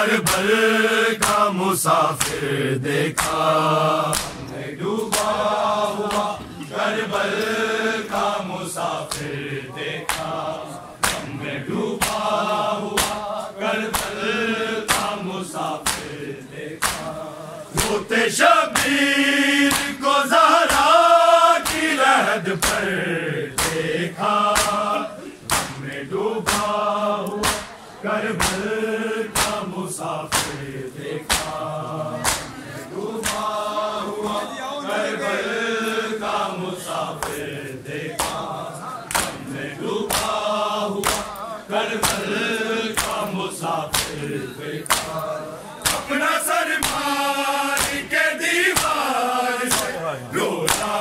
करबल का मुसाफिर देखा, हमने डूबा हुआ करबल का मुसाफिर देखा, हमने डूबा हुआ करबल का मुसाफिर देखा। रोते शबीर को ज़हरा की लहद पर देखा, हमने डूबा हुआ करबल का मुसाफिर देखा, डूबा हुआ करबल का मुसाफिर देखा, हमने डूबा हुआ करबल का मुसाफिर देखा। अपना सर मार के दीवार से रोया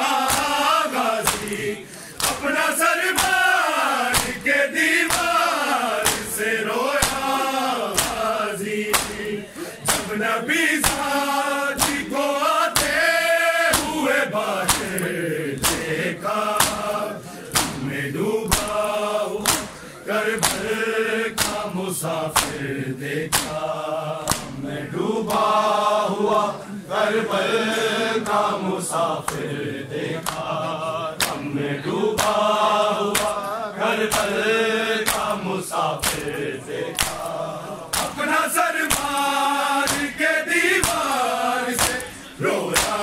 गाजी, अपना सर मार के दीवार से रोया गाजी। जब नबी साथी को आते हुए बाहर देखा, हमने डूबा हुआ करबल का मुसाफिर देखा, हमने डूबा हुआ करबल का मुसाफिर देखा, हमने डूबा हुआ करबल का मुसाफिर देखा। अपना सर मार के दीवार से रोया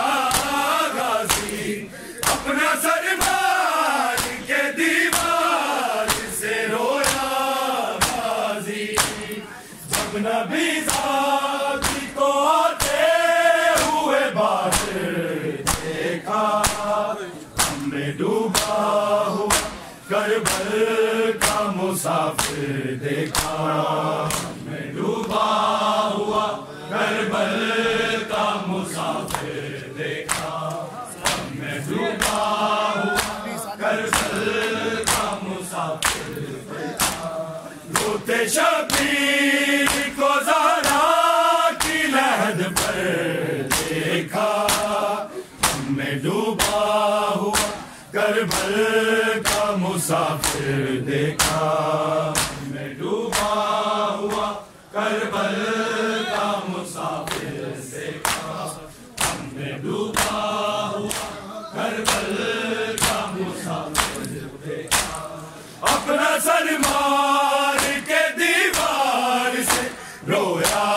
गाजी, अपना सर मार के दीवार से रोया गाजी। जब नबी साथी को आते हुए बाहर देखा, हमने डूबा हुआ करबल का मुसाफिर देखा, हमने डूबा हुआ करबल का मुसाफिर देखा, हमने डूबा हुआ करबल का मुसाफिर देखा। रोते शबीर को ज़हरा की लहद पर देखा, हमने डूबा हुआ करबल का मुसाफिर देखा, हमने डूबा हुआ करबल का मुसाफिर देखा, हमने डूबा हुआ करबल का मुसाफिर देखा। अपना सर मार के दीवार से रोया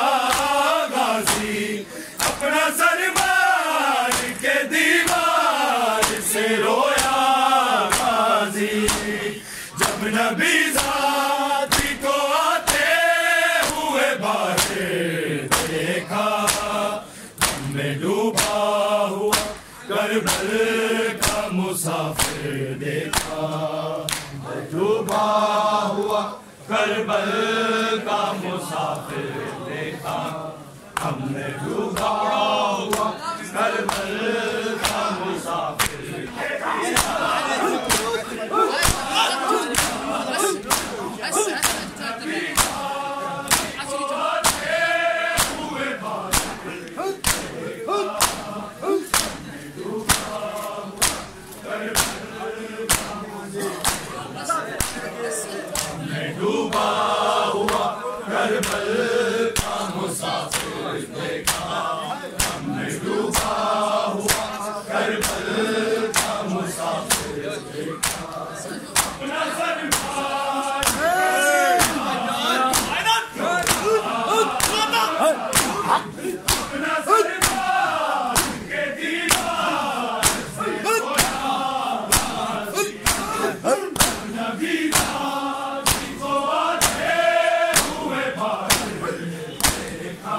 गाजी, अपना सर मार के दीवार से रोया गाजी। जब नबी साथी को आते हुए बाहर देखा, हमने डूबा हुआ करबल का मुसाफिर देखा, डूबा हुआ करबल का मुसाफिर देखा, हमने डूबा हुआ करबल का मुसाफिर देखा। डूबा हुआ करबल का मुसाफिर देखा, हमने डूबा हुआ करबल का मुसाफिर देखा। अपना सर मार अपना सर मार के दीवार से रोया नबी साथी को आते हुए बाहर देखा,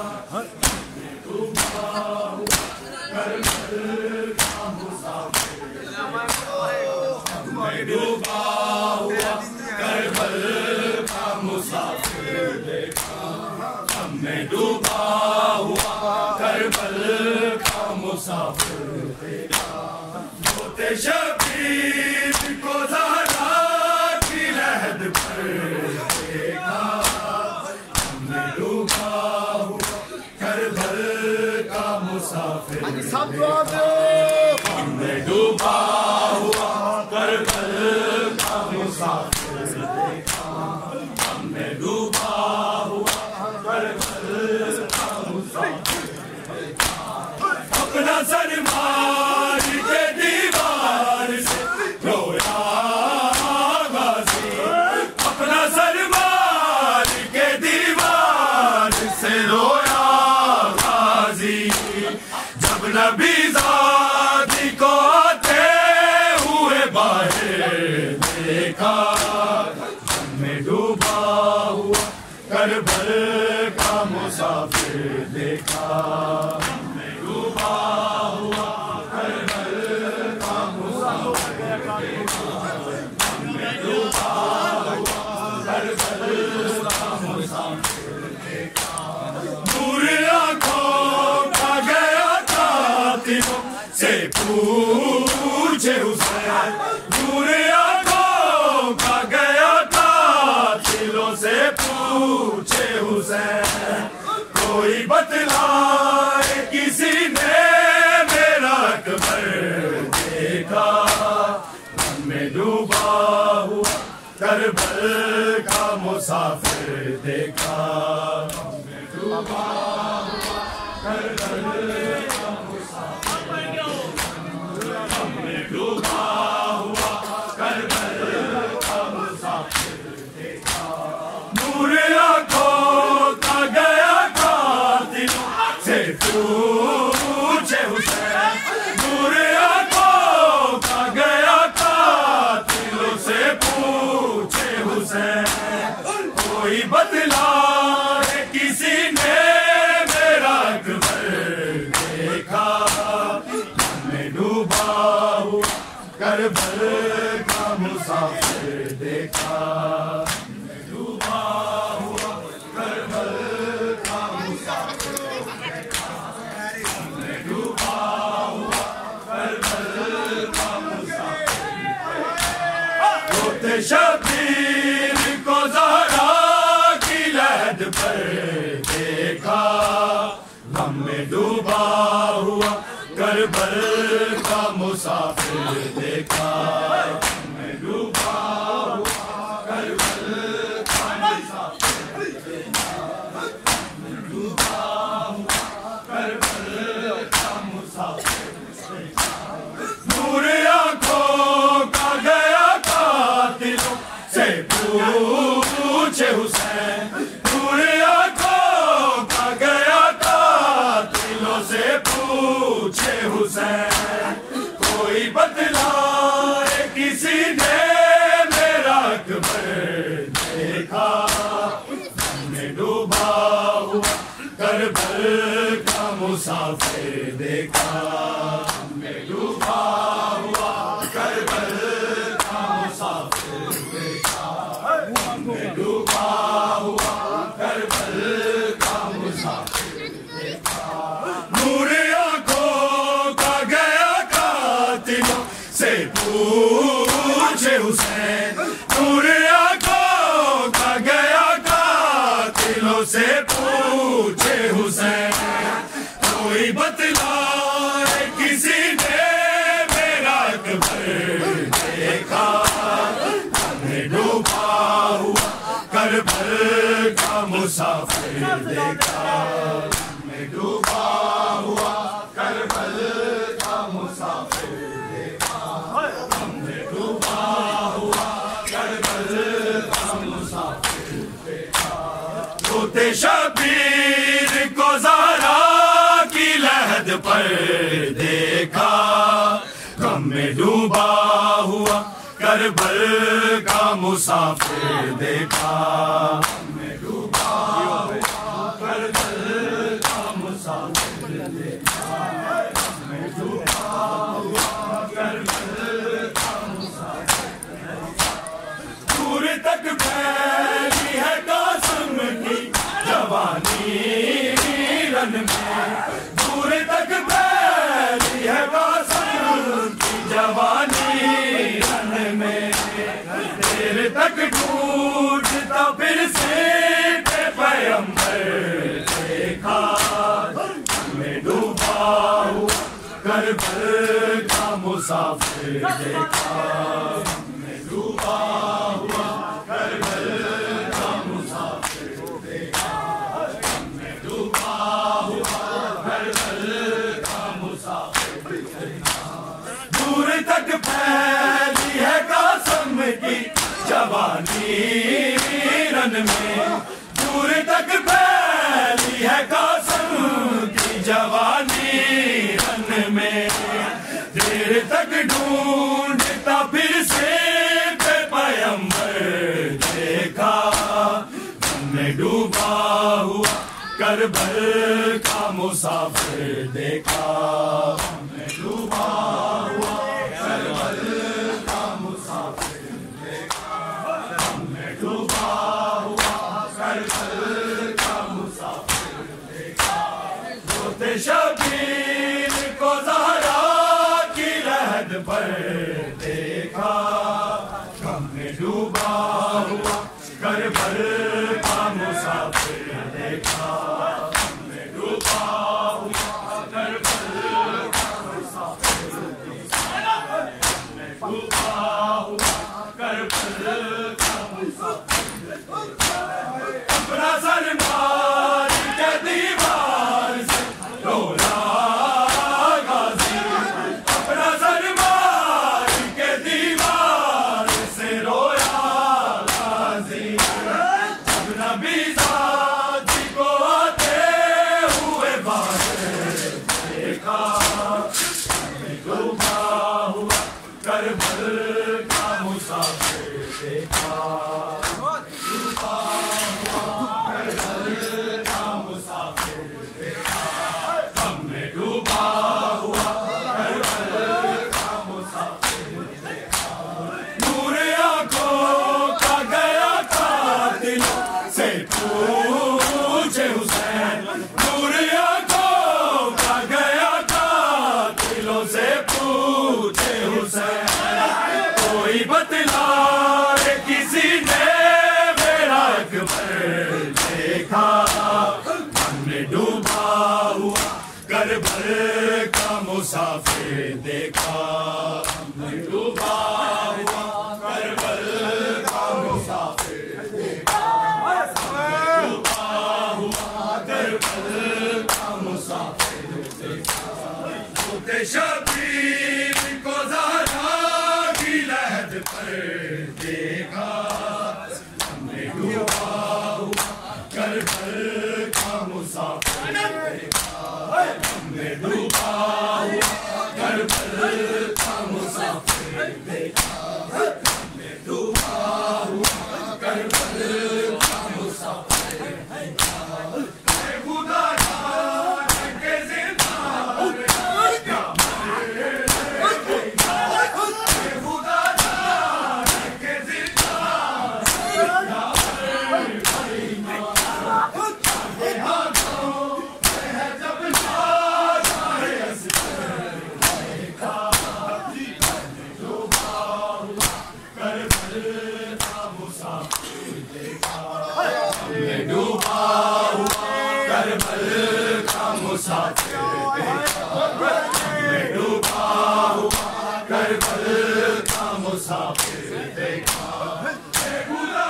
डूबा हुआ करबल का मुसाफिर देखा, हमने डूबा हुआ करबल का मुसाफिर देखा, हमने डूबा हुआ करबल का मुसाफिर देखा। रोते शबीर को ज़हरा की लहद पर देखा, हमने डूबा हुआ करबल का मुसाफिर देखा, हमने डूबा हुआ करबल का मुसाफिर देखा, हमने डूबा हुआ नबी ज़ादी को आते हुए बाहर देखा, में डूबा हुआ करबल का मुसाफिर देखा, में डूबा हुआ करबल का मुसाफिर देखा, में डूबा हुआ करबल का मुसाफिर देखा। नूर आँखों का गया था दिलों से पूछे हुसैन, नूर आँखों का गया था दिलों से पूछे हुसैन, कोई बतलाए किसी ने मेरा अकबर देखा, में डूबा हुआ करबल का मुसाफिर देखा, में डूबा हुआ करबल का मुसाफिर, में डूबा हुआ करबल का मुसाफिर देखा। नूर आँखों का गया था दिलों से पूछे हुसैन, नूर आँखों का गया था दिलों से पूछे हुसैन, कोई बतलाए किसी ने मेरा अकबर देखा, में डूबा हुआ करबल का मुसाफिर देखा, में डूबा हुआ करबल का मुसाफिर देखा, में डूबा हुआ करबल का मुसाफिर देखा। रोते शबीर को ज़हरा की लहद पर देखा, गम में डूबा हुआ करबल का मुसाफिर देखा, में डूबा हुआ करबल का मुसाफिर देखा, में डूबा हुआ करबल का मुसाफिर देखा। नूर आँखों का गया था दिलों से पूछे हुसैन, नूर आँखों का गया था दिलों से पूछे हुसैन, कोई बतलाए किसी ने मेरा अकबर देखा, में डूबा हुआ करबल का मुसाफिर देखा, में डूबा हुआ करबल का मुसाफिर देखा, में डूबा हुआ करबल का मुसाफिर देखा। नूर आँखों का गया था दिलों से पूछे हुसैन, नूर आँखों का गया था दिलों से पूछे हुसैन, कोई बतलाए किसी ने मेरा अकबर देखा, में डूबा हुआ करबल का मुसाफिर देखा, में डूबा हुआ करबल का मुसाफिर देखा, में डूबा हुआ करबल का मुसाफिर देखा। रोते शबीर को ज़हरा की लहद पर देखा, गम में डूबा हुआ करबल का मुसाफिर देखा, में डूबा हुआ करबल का मुसाफिर देखा, में डूबा हुआ करबल का मुसाफिर देखा। दूर तक फैली है कासिम की जवानी रन में, दूर तक फैली है कासिम की जवानी रन में, देर तक टूटता फिर से पैगंबर देखा, में डूबा हुआ करबल का मुसाफिर देखा, में डूबा हुआ करबल का मुसाफिर देखा, में डूबा हुआ करबल का मुसाफिर देखा। दूर तक फैली है कासिम की जवानी रन में, दूर तक फैली है कासिम की जवानी रन में डूबा हुआ करबल का मुसाफिर देखा, में डूबा हुआ करबल का मुसाफिर देखा, में डूबा हुआ करबल का मुसाफिर देखा। रोते शबीर को ज़हरा की लहद पर देखा, गम में डूबा हुआ करबल का मुसाफिर देखा, में डूबा हुआ करबल का मुसाफिर देखा, में डूबा हुआ करबल का मुसाफिर देखा। अपना सर मार के दीवार से रोया गाज़ी, अपना सर मार के दीवार से रोया गाज़ी। जब नबी ज़ाती को आते हुए बाहर देखा, में डूबा हुआ करबल का मुसाफिर देखा, डूबा हुआ करबल का मुसाफिर देखा, गम में डूबा हुआ करबल का मुसाफिर देखा। नूर आंखों का गया कातिल से पूछे हुसैन, नूर आंखों का गया कातिलों से पूछे हुसैन। कोई बतला रे किसी ने मेरा अकबर देखा, हमने डूबा हुआ करबल का मुसाफिर देखा, हमने डूबा हुआ करबल का मुसाफिर देखा, हमने डूबा हुआ करबल का मुसाफिर देखा। रोते शबीर को ज़हरा की लहद पर देखा, हमने डूबा हुआ करबल का मुसाफिर देखा, हमने डूबा हुआ करबल का मुसाफिर देखा, हमने डूबा हुआ करबल का मुसाफिर देखा। खुदा जाने के ज़िंदा क्या मरे, खुदा जाने के ज़िंदा क्या मरे, हाथों में है जब जाए अस्कर देखा, हमने डूबा हुआ करबल का मुसाफिर देखा, हमने डूबा हुआ करबल का मुसाफिर देखा, हमने डूबा हुआ करबल का मुसाफिर देखा। खुदा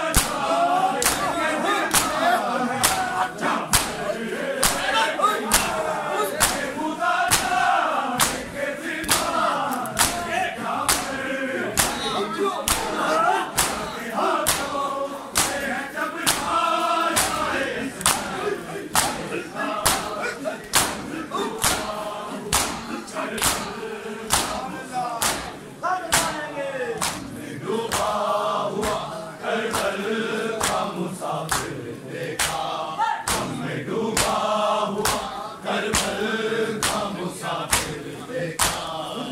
डूबा हुआ करबल का मुसाफिर देखा, हमने डूबा हुआ करबल का मुसाफिर देखा।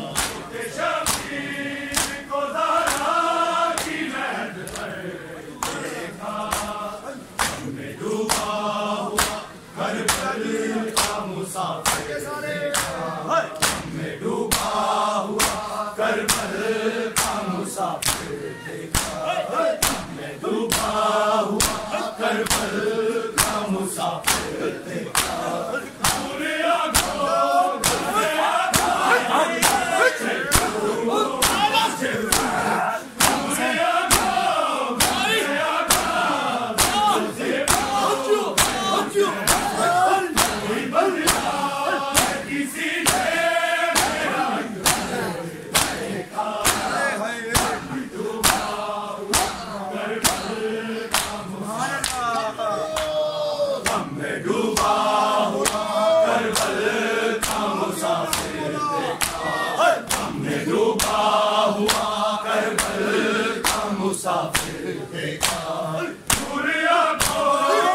शबीर को ज़हरा की लहद पर देखा, हमने डूबा हुआ करबल का मुसाफिर देखा, हमने डूबा हुआ करबल का मुसाफिर देखा, हमने डूबा हुआ करबल का मुसाफिर देखा। नूर आंखों का गया कातिल से पूछे हुसैन, नूर आंखों का गया कातिल से पूछे हुसैन। कोई बदला किसी ने मेरा अकबर देखा, डूबा हुआ करबल का मुसाफिर, हमने डूबा हुआ करबल का मुसाफिर देखा, हमने डूबा हुआ करबल का मुसाफिर देखा। नूर आंखों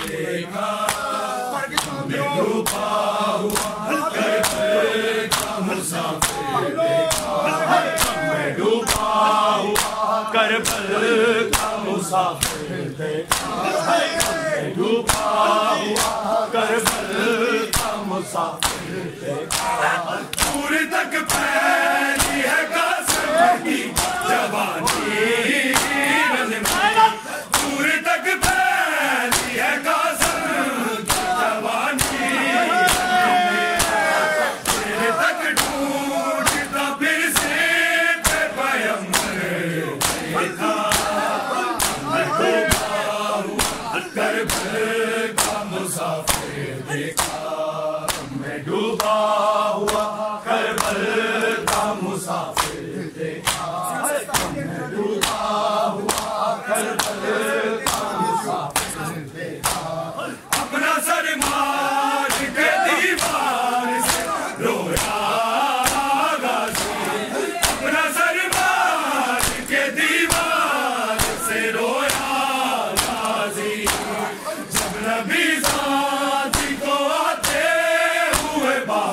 देखा, डूबा हुआ करबल का मुसाफिर देखा, मैं डूबा हुआ करबल का मुसाफिर देखा, मैं डूबा हुआ करबल का मुसाफिर देखा। दूर तक फैली है कासम की जवानी, दूर तक फैली है कासम की जवानी, तेरे तक ढूंढता फिर से पैगंबर देखा, मैं डूबा हुआ करबल का मुसाफिर देखा, मैं डूबा हुआ करबल का मुसाफिर देखा, मैं डूबा हुआ करबल का मुसाफिर देखा। अपना सर मार के दीवार से रोया गाजी, अपना सर मार के दीवार से रोया गाजी, जब नबी ज़ाती को आते हुए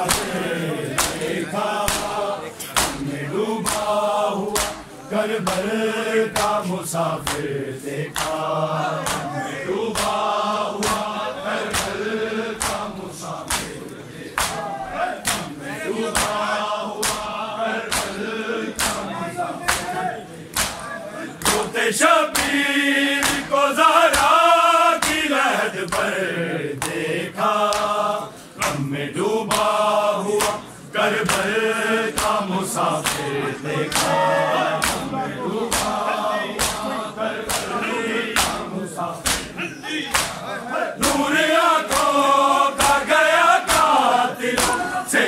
देखा, मैं डूबा हुआ करबल का मुसाफिर देखा, मैं डूबा हुआ करबल का मुसाफिर देखा, मैं डूबा हुआ करबल का मुसाफिर देखा। रोते शबीर को ज़हरा की लहद पर देखा, मैं डूबा हुआ करबल का मुसाफिर देखा, मैं डूबा हुआ करबल का मुसाफिर देखा। नूर आंखों का गया कातिलों से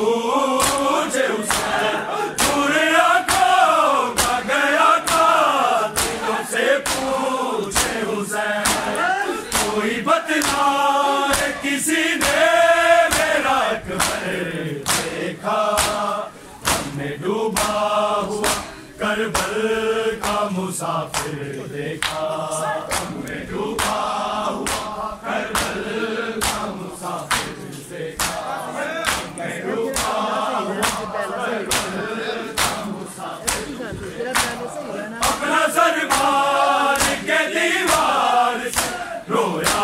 पूछे हुसैन, नूर आंखों का गया कातिलों से पूछे हुसैन, कोई बतलाए किसी ने मेरा अकबर देखा, हमने डूबा हुआ करबल का मुसाफिर देखा, हमने डूबा हुआ करबल का मुसाफिर देखा, हमने डूबा हुआ करबल का मुसाफिर देखा। अपना सर मार के दीवार से रोया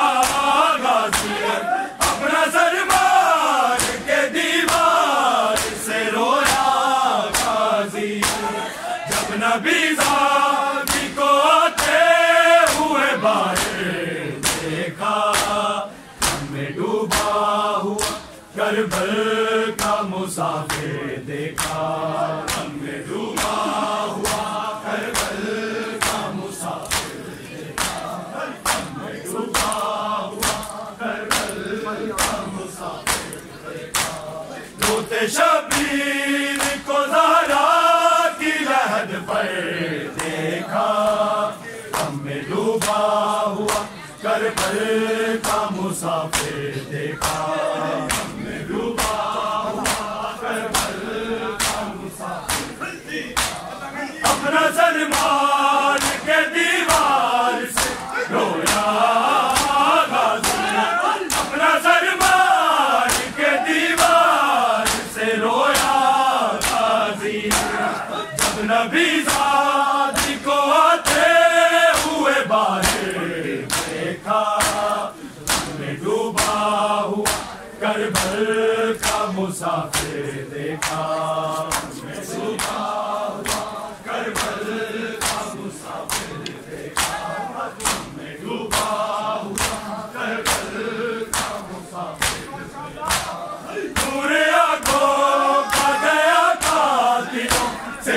गाजी, अपना सर मार के दीवार से रोया गाजी, जब नबी ज़ाती को आते हुए बाहर देखा, हमने डूबा हुआ करबल का मुसाफिर देखा, हमने डूबा हुआ करबल का मुसाफिर देखा, हमने डूबा हुआ करबल का मुसाफिर देखा। रोते शबीर को ज़हरा की लहद पर देखा, हमने डूबा हुआ करबल का मुसाफिर देखा, हमने डूबा हुआ करबल का मुसाफिर देखा। अपना सर मार के दीवार से रोया गाजी, अपना सर मार के दीवार से रोया गाजी, जब नबी ज़ाती को आते हुए बाहर देखा, हमने डूबा हुआ करबल का मुसाफिर देखा, हमने डूबा हुआ करबल का मुसाफिर देखा, हमने डूबा हुआ करबल का मुसाफिर देखा। दूर आंखों का गया कातिलों से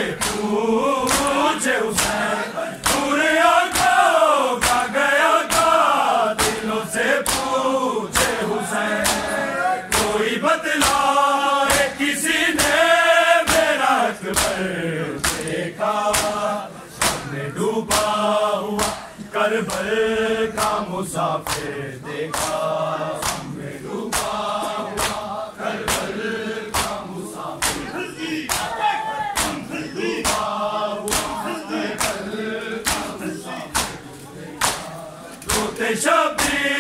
पूछे हुसैन, दूर आंखों का गया कातिलों से पूछे हुसैन, कोई बतलाए किसी ने मेरा अकबर देखा, हमने डूबा हुआ करबल का मुसाफिर देखा, हमने डूबा हुआ करबल का मुसाफिर देखा, हमने डूबा हुआ करबल का मुसाफिर देखा। रोते शबीर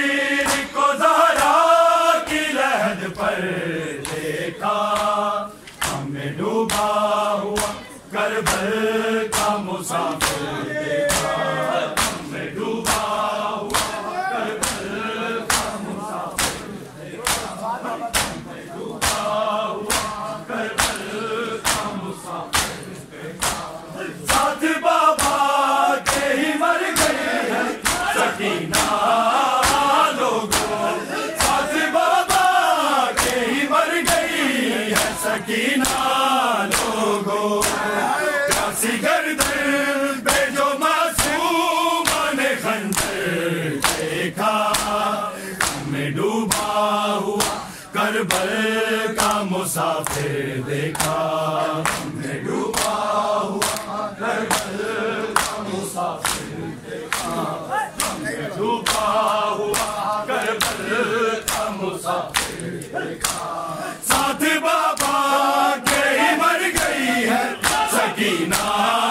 करबल का मुसाफिर देखा, हमने डूबा हुआ करबल का मुसाफिर देखा, हमने डूबा हुआ करबल का मुसाफिर देखा। साथ बाबा के ही मर गई है सकीना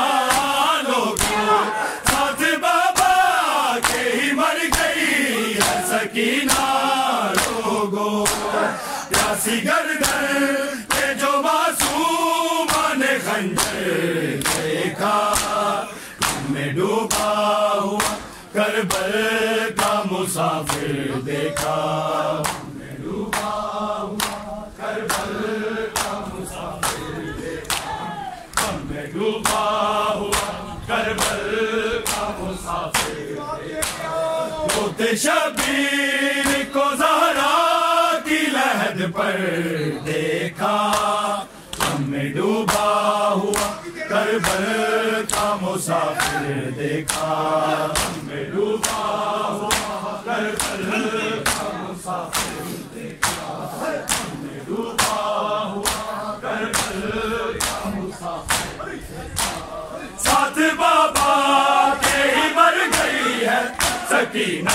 लोगों, साथ बाबा के ही मर गई है सकीना लोगों। प्यासी गर्दन पे जो मासूमा ने खंजर देखा, हमने डूबा हुआ करबल का मुसाफिर देखा, हमने डूबा हुआ करबल का मुसाफिर देखा, हमने डूबा हुआ करबल का मुसाफिर देखा। रोते शबीर को ज़हरा की लहद पर देखा, हमने डूबा हुआ करबल का मुसाफिर देखा, हमने डूबा हुआ करबल का मुसाफिर देखा, हमने डूबा हुआ करबल का मुसाफिर देखा। साथ बाबा के ही मर गई है सकीना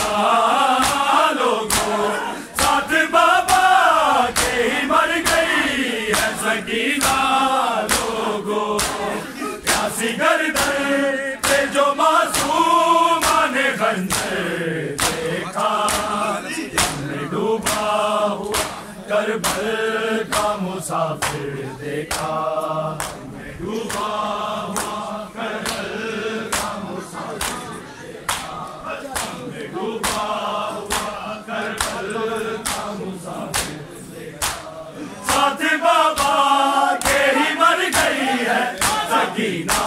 लोगों, साथ बाबा के ही मर गई है सकीना लोगों। प्यासी गर्दन पे जो मासूमा ने खंजर देखा, हमने डूबा हुआ करबल का मुसाफिर देखा, हमने डूबा हुआ करबल का मुसाफिर देखा, हमने डूबा हुआ करबल का मुसाफिर देखा। साथ बाबा के ही मर गई है सकीना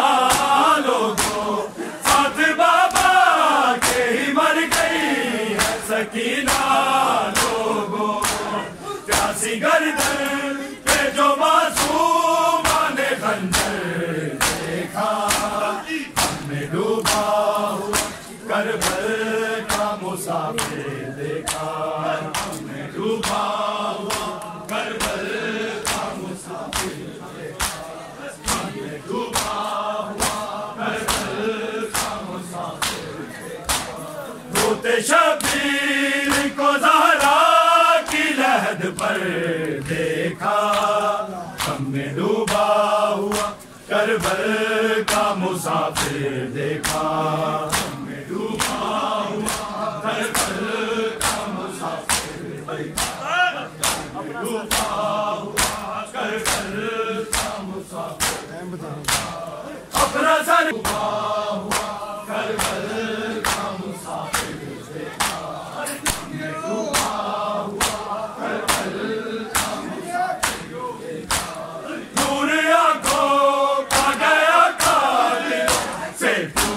लोगों, साथ बाबा के ही मर गई है सकीना लोगों। प्यासी गर्दन पे जो मासूमा ने खंजर देखा, हमने डूबा हुआ करबल का मुसाफिर देखा, हमने डूबा हुआ करबल का मुसाफिर देखा, हमने डूबा हुआ करबल का मुसाफिर देखा। रोते शबीर को ज़हरा की लहद पर देखा, हमने डूबा हुआ करबल का मुसाफिर देखा, हमने डूबा हुआ करबल का मुसाफिर देखा, हमने डूबा हुआ करबल का मुसाफिर देखा। अपना सर डूबा हुआ करबल का मुसाफिर देखा, हमने डूबा हुआ करबल का मुसाफिर देखा। दूर आंखों का गया कातिल से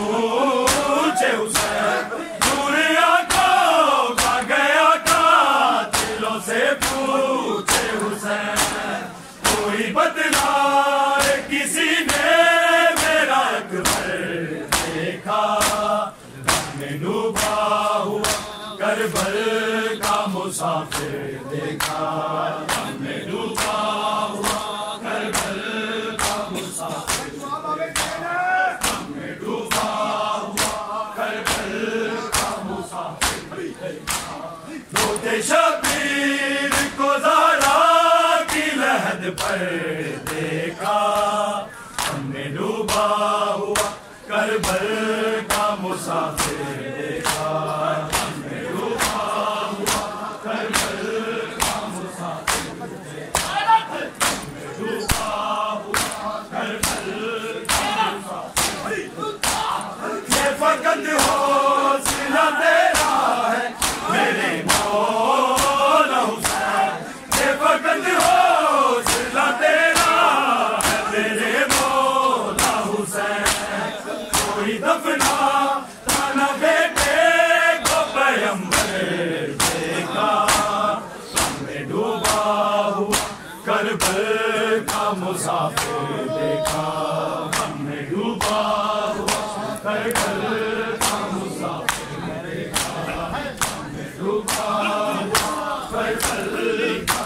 पूछे उसे, दूर आंखों का गया कातिलों से पूछे उसे, कोई बदला किसी ने मेरा अकबर देखा, हमने डूबा हुआ करबल का मुसाफिर देखा, हमने डूबा हुआ करबल का मुसाफिर देखा, हमने डूबा हुआ करबल का मुसाफिर देखा। रोते शबीर को ज़हरा की लहद पर देखा, हमने डूबा हुआ करबल का मुसाफिर देखा, हमने डूबा हुआ करबल का मुसाफिर देखा, हमने डूबा हुआ करबल का मुसाफिर देखा। ये फकत हौसला तेरा है मेरे मौला हुसैन, ये फकत हौसला तेरा है मेरे मौला हुसैन। कोई दफना ताना बेटे को पैगंबर देखा, हमने डूबा हुआ करबल का मुसाफिर देखा, हमने डूबा हुआ करबल का मुसाफिर देखा, हमने डूबा हुआ करबल का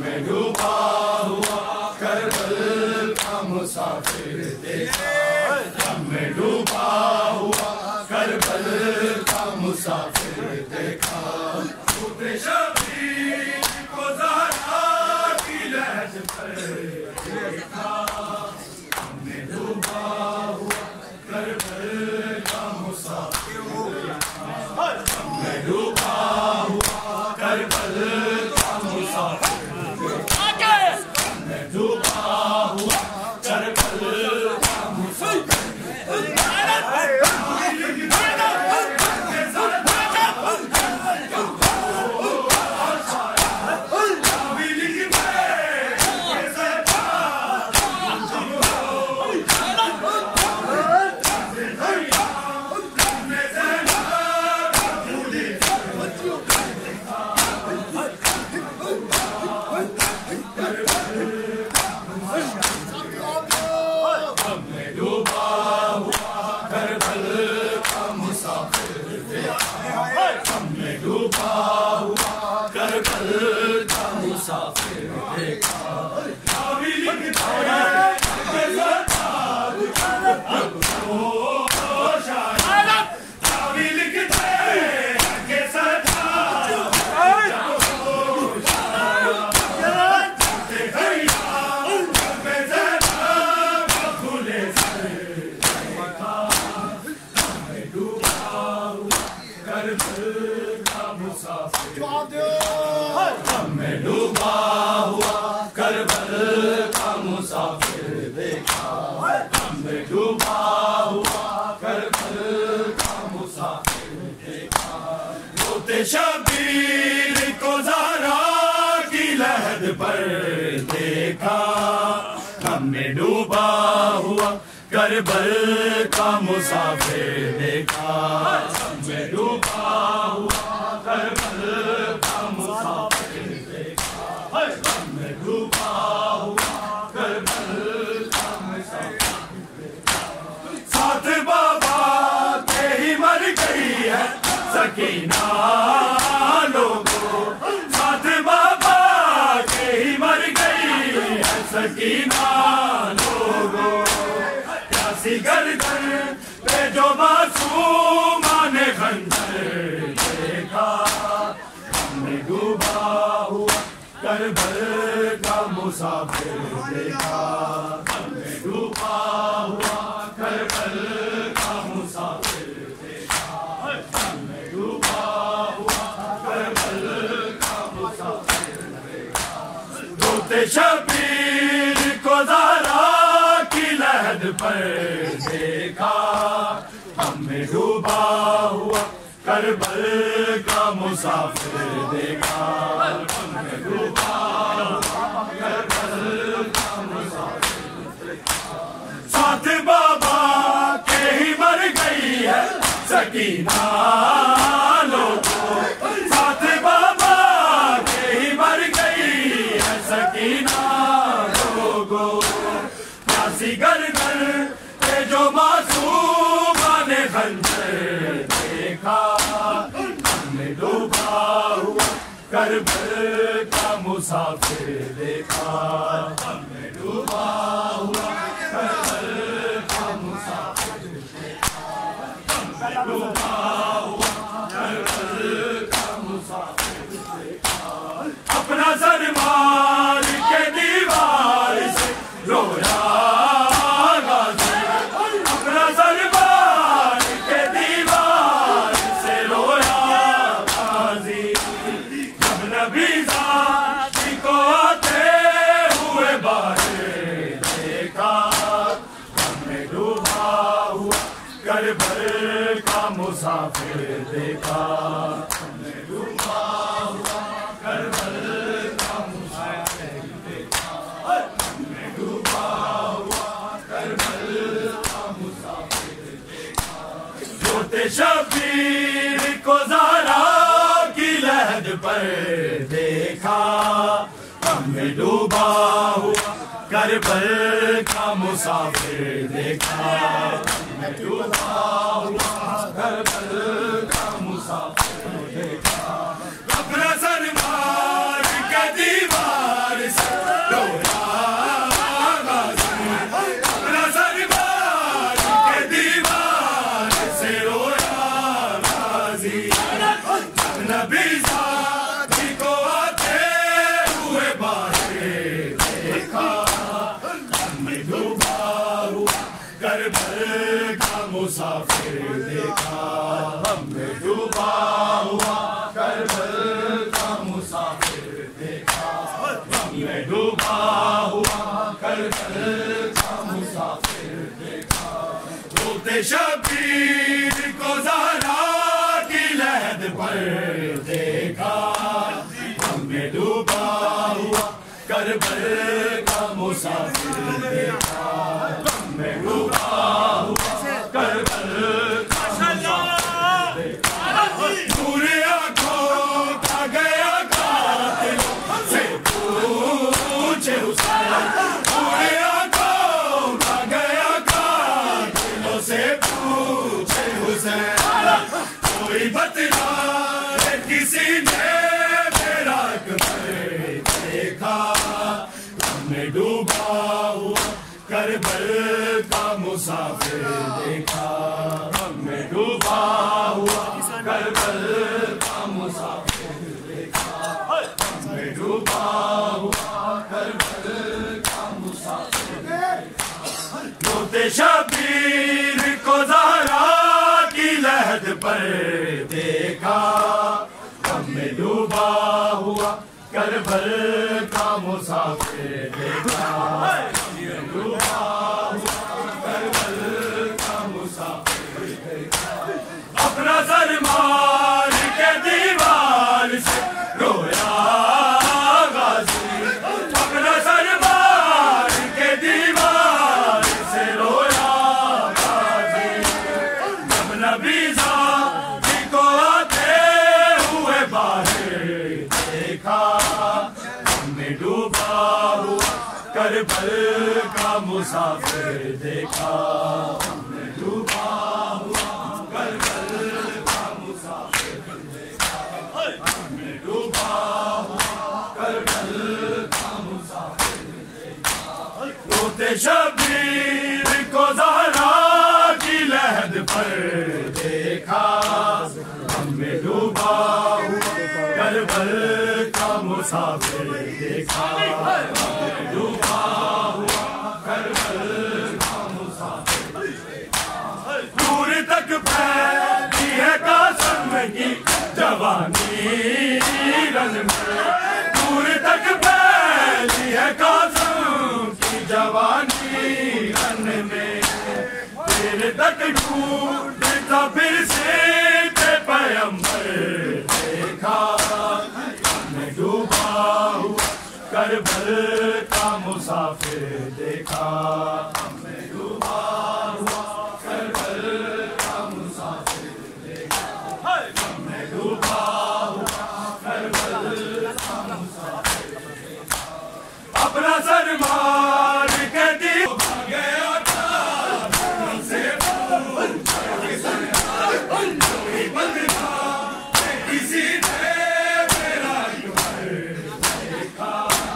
में डूबा हुआ करबल का मुसाफिर देखा, गम में डूबा हुआ करबल का मुसाफिर देखा। टूटे शबीर को ज़हरा की लहद पर देखा, गम में डूबा हुआ करबल का मुसाफिर देखा, गम में डूबा हुआ करबल का मुसाफिर देखा, गम में डूबा हुआ करबल का मुसाफिर देखा। शबीर को ज़हरा की लहद पर देखा, हमने डूबा हुआ करबल का मुसाफिर देखा, हमने डूबा हुआ करबल का मुसाफिर देखा, हमने डूबा हुआ करबल का मुसाफिर देखा। साथ बाबा के ही मर गई है सकीना लोगों, साथ बाबा के ही मर गई है सकीना लोगों। प्यासी गर्दन पे जो मासूमा ने खंजर देखा, हमने डूबा हुआ करबल का मुसाफिर देखा, हमने डूबा हुआ करबल का मुसाफिर देखा, हमने डूबा हुआ करबल का मुसाफिर देखा। रोते शबीर को ज़हरा की लहद पर देखा, हमने डूबा हुआ करबल का मुसाफिर देखा, हमने डूबा हुआ करबल का मुसाफिर देखा। साथ बाबा के ही मर गई है सकीना लोगों, साथ बाबा के ही मर गई है सकीना लोगों। प्यासी गर्दन पे जो मासूमा ने खंजर देखा, हमने डूबा हुआ करबल का मुसाफिर देखा, हमने डूबा हुआ करबल का मुसाफिर देखा, हमने डूबा हुआ करबल का मुसाफिर देखा। अपना सर मार के दीवार से रोया गाज़ी, अपना सर मार के दीवार से रोया गाज़ी। जब नबी ज़ाती को आते हुए बाहर देखा, हमने डूबा हुआ करबल का मुसाफिर देखा, हमने डूबा हुआ करबल का मुसाफिर देखा, हमने डूबा हुआ करबल का मुसाफिर देखा। रोते शबीर को ज़हरा की लहद पर देखा, हमने डूबा हुआ करबल का मुसाफिर देखा, हमने डूबा हुआ करबल का मुसाफिर देखा। अपना सर मार के दीवार हुआ करबल का मुसाफिर देखा, गम में डूबा हुआ करबल का मुसाफिर देखा। रोते शबीर को ज़हरा की लहद पर देखा, गम में डूबा हुआ करबल का मुसाफिर देखा, गम में डूबा हुआ करबल का मुसाफिर देखा। दूर आंखों का गया कातिलों से पूछे हुसैन, दूर आंखों का गया कातिलों से पूछे हुसैन। कोई बतलाए किसी ने मेरा अकबर देखा, गम में डूबा हुआ करबल का मुसाफिर देखा, गम में डूबा हुआ करबल का मुसाफिर देखा, गम में डूबा हुआ करबल का मुसाफिर देखा। रोते शबीर को ज़हरा की लहद पर देखा, गम में डूबा हुआ करबल का मुसाफिर देखा, गम में डूबा हुआ करबल का मुसाफिर देखा। अपना सर मार के दीवार से रोया गाजी, अपना सर मार के दीवार से रोया गाजी। जब नबी ज़ाती को आते हुए बाहर देखा, गम में डूबा हुआ करबल का मुसाफिर देखा, गम में डूबा हुआ करबल का मुसाफिर देखा, गम में डूबा हुआ करबल का मुसाफिर देखा। रोते शबीर को ज़हरा की लहद पर देखा, गम में डूबा हुआ करबल का मुसाफिर देखा, गम में डूबा हुआ करबल का मुसाफिर देखा। दूर तक फैली है कासिम की जवानी रन में, दूर तक फैली है कासिम की जवानी रन में। फिर तक ढूंढता फिर से पैगंबर देखा, गम में डूबा हुआ करबल का मुसाफिर देखा, गम में डूबा हुआ करबल का मुसाफिर देखा, गम में डूबा हुआ करबल का मुसाफिर देखा। अपना सर मार के दीवार गया था से कोई बदला किसी ने मेरा अकबर देखा,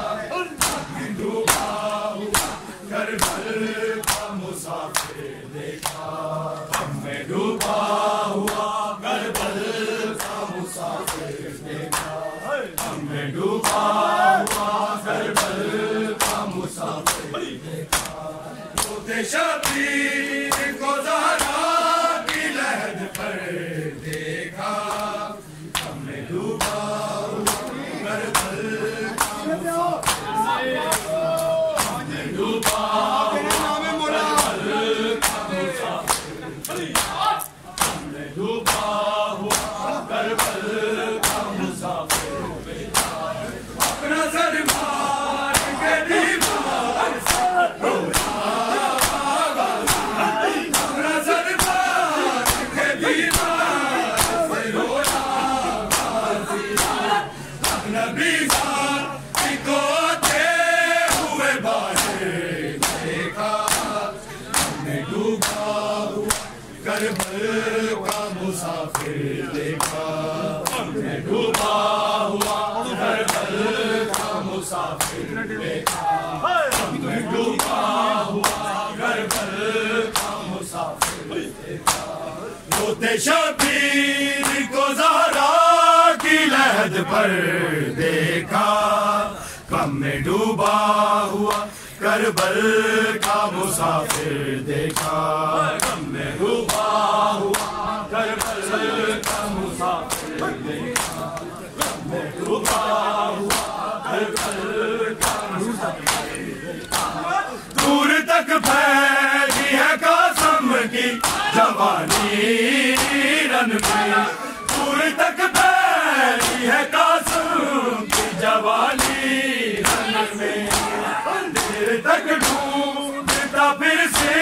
डूबा हुआ करबल का मुसाफिर देखा, गम में डूबा हुआ करबल का मुसाफिर देखा, गम में डूबा हुआ करबल का मुसाफिर देखा। रोते शबीर को ज़हरा की लहद पर देखा, गम में डूबा हुआ करबल का मुसाफिर देखा, गम में डूबा हुआ करबल का मुसाफिर देखा, गम में डूबा हुआ करबल का मुसाफिर देखा। अपना सर मार के दीवार से रोया गाजी, अपना सर मार के दीवार से रोया गाजी। नबी ज़ाती को आते हुए बाहर देखा, गम में डूबा हुआ करबल का मुसाफिर देखा, गम में डूबा हुआ करबल का मुसाफिर देखा, गम में डूबा हुआ करबल का मुसाफिर देखा। रोते शबीर को ज़हरा की लहद पर देखा, गम में डूबा हुआ करबल का मुसाफिर देखा, गम में डूबा हुआ करबल का मुसाफिर करबल का मुसाफिर देखा। दूर तक फैली है कासम की जवानी रन में, दूर तक फैली है कासम की जवानी रन में। देर तक ढूंढता फिर से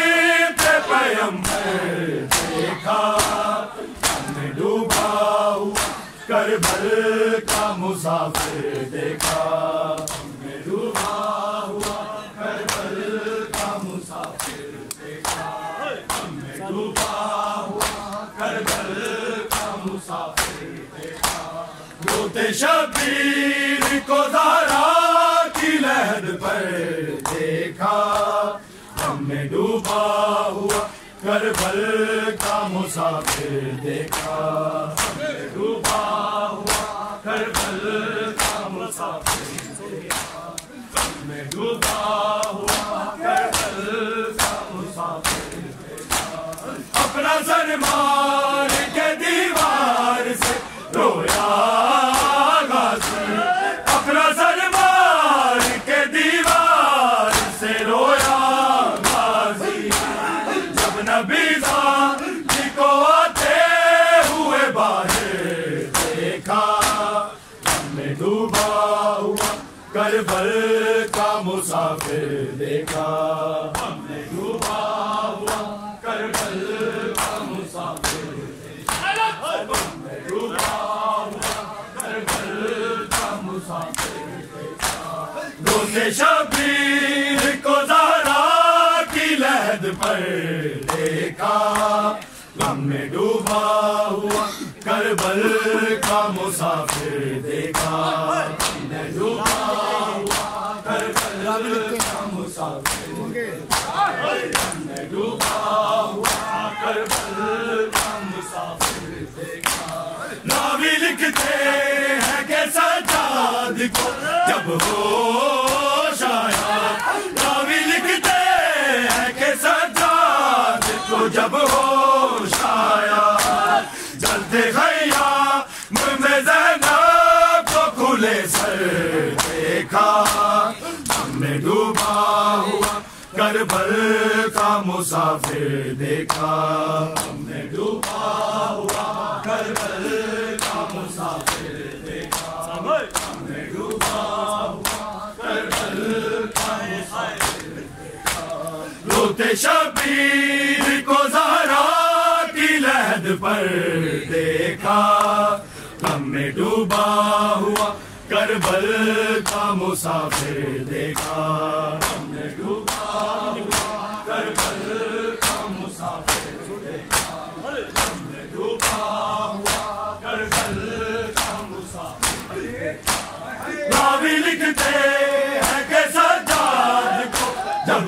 पैगंबर देखा, हमने डूबा हुआ करबल का मुसाफिर देखा, हमने डूबा हुआ करबल का मुसाफिर देखा, हमने डूबा हुआ करबल का मुसाफिर देखा। रोते शबीर को ज़हरा की लहद पर देखा, हमने डूबा हुआ करबल का मुसाफिर देखा, हमने डूबा हुआ करबल का मुसाफिर देखा, हमने डूबा हुआ करबल का मुसाफिर देखा। अपना सर मार के दीवार से रोया गाज़ी, अपना सर मार के दीवार से रोया गाज़ी। जब नबी जी को आते हुए बाहर देखा, हमने डूबा हुआ करबल का मुसाफिर देखा, हमने डूबा हुआ करबल का मुसाफिर देखा, हमने डूबा हुआ करबल का मुसाफिर देखा। रोते शबीर को ज़हरा की लहद पर देखा, हमने डूबा हुआ करबल का मुसाफिर देखा, हमने डूबा हुआ करबल का मुसाफिर देखा, हमने डूबा हुआ करबल का मुसाफिर देखा। रावी लिखते हैं कि सज्जाद को जब होश आया, रावी लिखते हैं कि सज्जाद को जब होश आया, जलते खैयाम में ज़ैनब को खुले सर देखा, हमने डूबा हुआ करबल का मुसाफिर देखा, हमने डूबा हुआ करबल का मुसाफिर देखा, हमने डूबा हुआ करबल का मुसाफिर देखा। रोते शबीर को ज़हरा की लहद पर देखा, हमने डूबा हुआ करबल का मुसाफिर देखा, हमने डूबा हुआ करबल का मुसाफिर देखा, हमने डूबा हुआ करबल का मुसाफिर देखा। रावी लिखते हैं कि सज्जाद को जब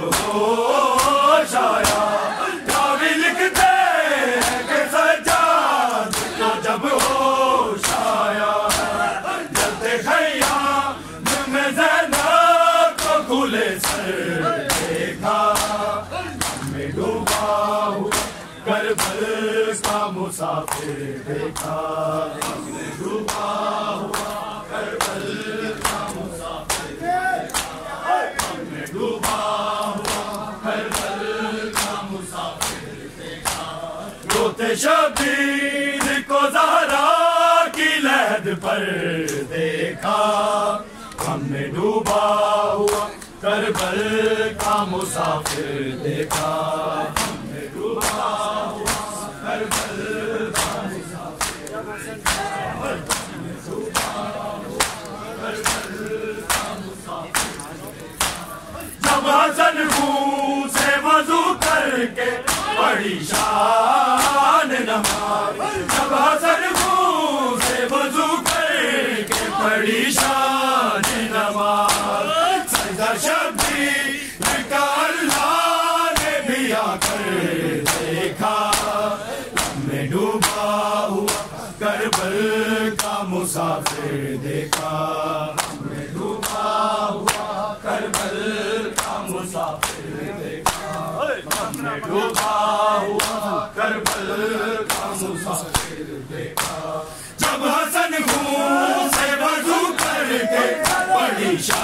होश आया, रावी लिखते हैं कि सज्जाद को जब होश आया, जलते खैयाम में ज़ैनब को खुले सर देखा, हमने डूबा हुआ करबल का मुसाफिर देखा, हमने डूबा हुआ करबल का मुसाफिर देखा, हमने डूबा हुआ करबल का मुसाफिर देखा। रोते शबीर को ज़हरा की लहद पर देखा, हमने डूबा हुआ करबल का मुसाफिर देखा, हमने डूबा हुआ करबल का मुसाफिर देखा, हमने डूबा हुआ करबल का मुसाफिर देखा। जब हसन मुंह से वज़ू करके पढ़ी शान नमाज़, जब हसन मुंह से वज़ू करके पढ़ी शान नमाज़, सजदा शबीर का अल्लाह ने भी आकर देखा, हमने डूबा हुआ करबल का मुसाफिर देखा, हमने डूबा हुआ करबल का मुसाफिर देखा, हमने डूबा हुआ करबल का मुसाफिर देखा। जब हसन मुंह से वज़ू करके पढ़ी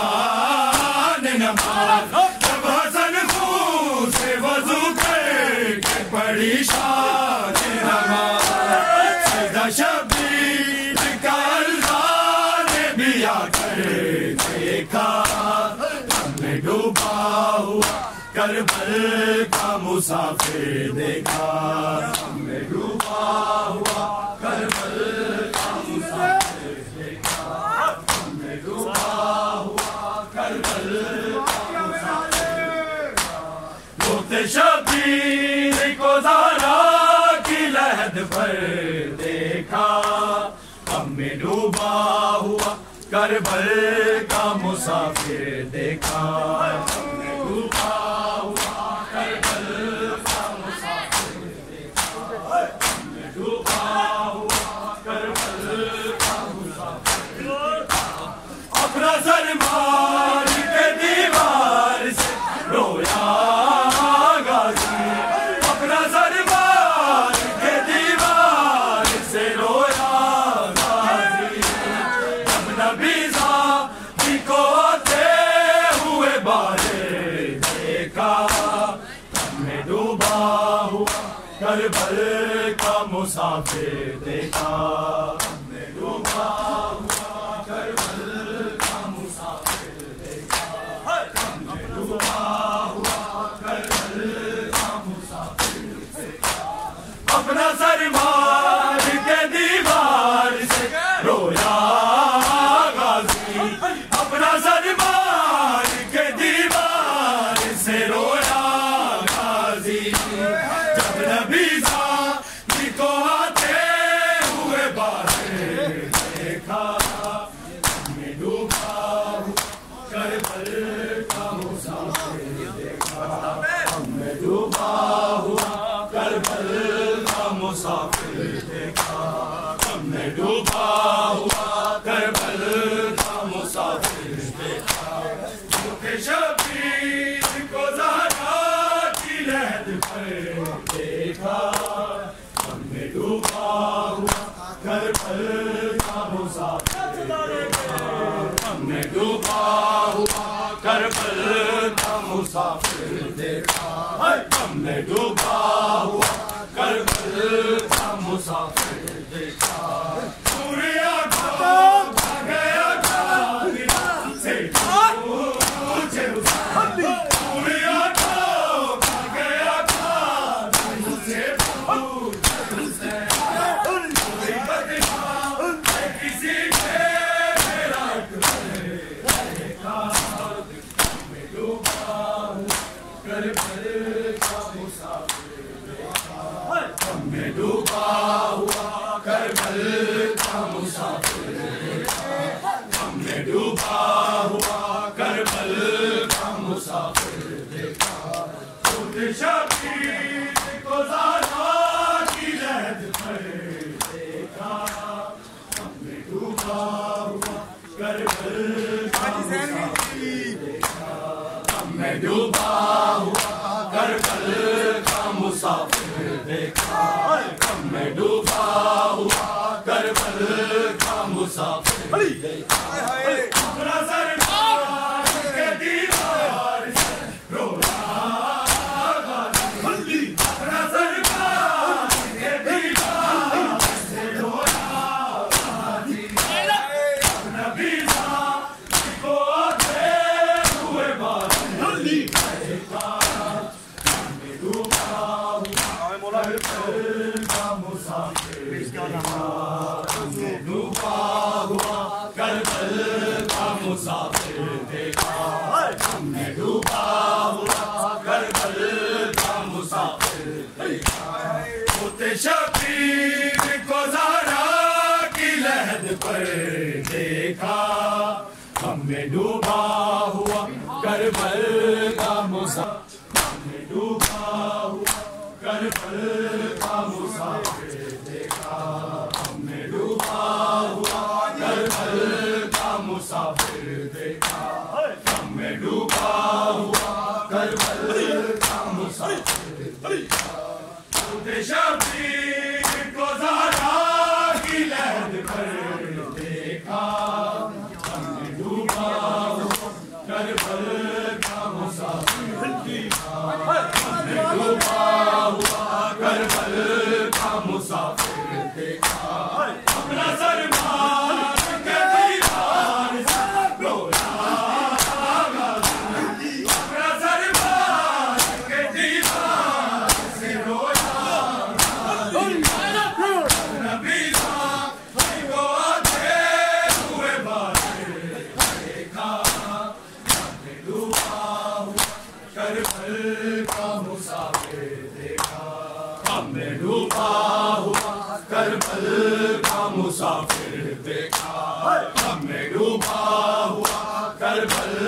जब हसन खून से वजू करके पड़ी शान नमाज, सजदा शबीर का अल्लाह ने भी आकर देखा, हमने डूबा हुआ करबल का मुसाफिर देखा, हमने डूबा हुआ करबल का मुसाफिर देखा, हमने डूबा हुआ करबल का मुसाफिर देखा। मुफ्ते शबीर को ज़हरा की लहद पर देखा, हमने डूबा हुआ करबल का मुसाफिर देखा, हमने डूबा हुआ करबल का मुसाफिर देखा, हमने डूबा हुआ करबल का मुसाफिर देखा। अपना सर मार के दीवार से रोया गाजी, अपना सर मार के दीवार से रोया गाजी, जब नबी ज़ाती को आते हुए बारे देखा, हमने डूबा हुआ करबल का मुसाफिर देखा, हमने डूबा हुआ करबल का मुसाफिर देखा, हमने डूबा हुआ करबल का मुसाफिर देखा। अपना सर मार के दीवार से रोया गाजी, अपना सर मार के दीवार से रोया गाजी, जब नबी ज़ाती को आते हुए बाहर देखा, हमने डूबा हुआ करबल का मुसाफिर देखा, हमने डूबा हुआ करबल का मुसाफिर देखा, हमने डूबा हुआ करबल का मुसाफिर देखा। मुफ्ते शबीर को ज़हरा की लहद पर देखा, हमने डूबा हुआ करबल का मुसाफिर देखा, हमने डूबा हुआ करबल का मुसाफिर देखा, हमने डूबा हुआ करबल का मुसाफिर देखा। सूर्य को खा गया कादिया से पूछे उसे, सूर्य को खा गया कादिया से पूछे उसे, कोई बदला है किसी के रात में देखा, हमने डूबा हुआ करबल का मुसाफिर देखा, हमने डूबा हुआ करबल का मुसाफिर देखा, हमने डूबा हुआ करबल का मुसाफिर देखा। मुफ्ते शबीर को ज़हरा की लहद पर देखा, हमने डूबा हुआ करबल का मुसाफिर देखा, हमने डूबा हुआ करबल का मुसाफिर देखा, हमने डूबा हुआ करबल का मुसाफिर देखा। अपना सर मार के दीवार से रोया गाजी, अपना सर मार के दीवार से रोया गाजी, नबी ज़ाती को आते हुए बाहर देखा, हमने डूबा हुआ करबल का मुसाफिर देखा, हमने डूबा हुआ करबल का मुसाफिर देखा, हमने डूबा हुआ करबल का मुसाफिर देखा। मुफ्ते शबीर को ज़हरा की लहद पर देखा, हमने डूबा हुआ करबल का मुसाफिर, हमने डूबा हुआ करबल का मुसाफिर देखा, हमने डूबा हुआ करबल का मुसाफिर देखा, हमने डूबा हुआ करबल का मुसाफिर देखा। मुफ्ते शबीर को ज़हरा की लहद पर देखा, हमने डूबा हुआ करबल का हमने डूबा हुआ करबल का मुसाफिर देखा, हमने डूबा हुआ करबल